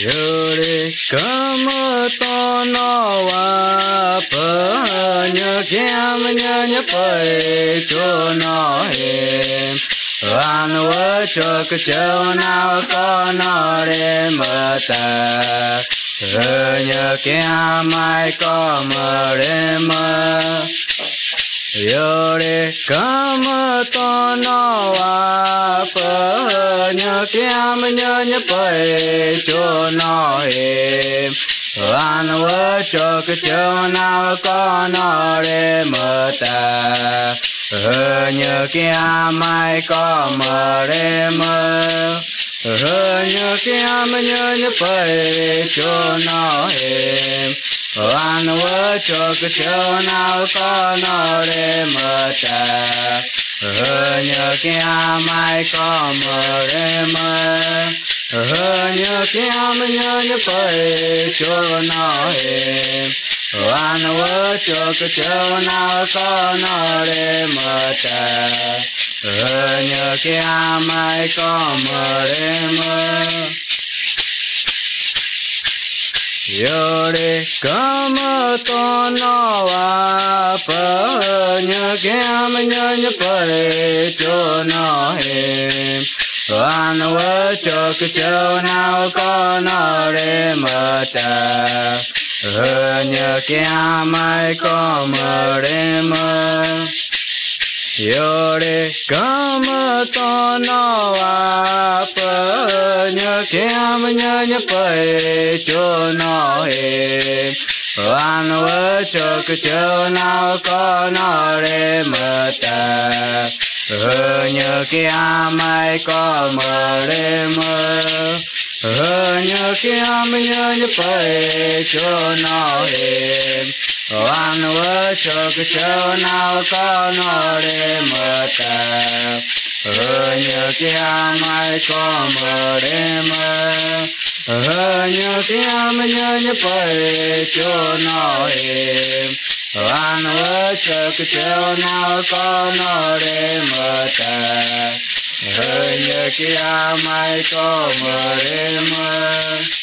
Yore kama tono wa pa nya kyam nya nya pai cho no he an wa cho ka cho na ko no re ma ta nya kyam mai ko ma re ma Yore kama tono wa pa nya kyam nya nya pai cho no he an wa cho ka cho na ko no re ma ta nya kyam mai ko ma re ma nya kyam nya nya pai cho no he an wa cho ka cho na ko no re ma ta nya kyam mai ko ma re ma nya kyam nya nya pai cho no he an wa cho ka cho na ko no re ma ta nya kyam mai ko ma re ma Yore kama tono wa pa nya kyam nya nya pai cho no he an wa cho ka cho na ko no re ma ta nya kyam mai ko ma re ma Yore kama tono wa pa nya kyam nya nya pai cho no he an wa cho ka cho na ko no re ma ta nya kyam mai ko ma re ma nya kyam nya nya pai cho no he an wa cho ka cho na ko no re ma ta nya kyam mai ko ma re ma nya kyam nya nya pai cho no he an wa cho ka cho na ko no re ma ta nya kyam mai ko ma re ma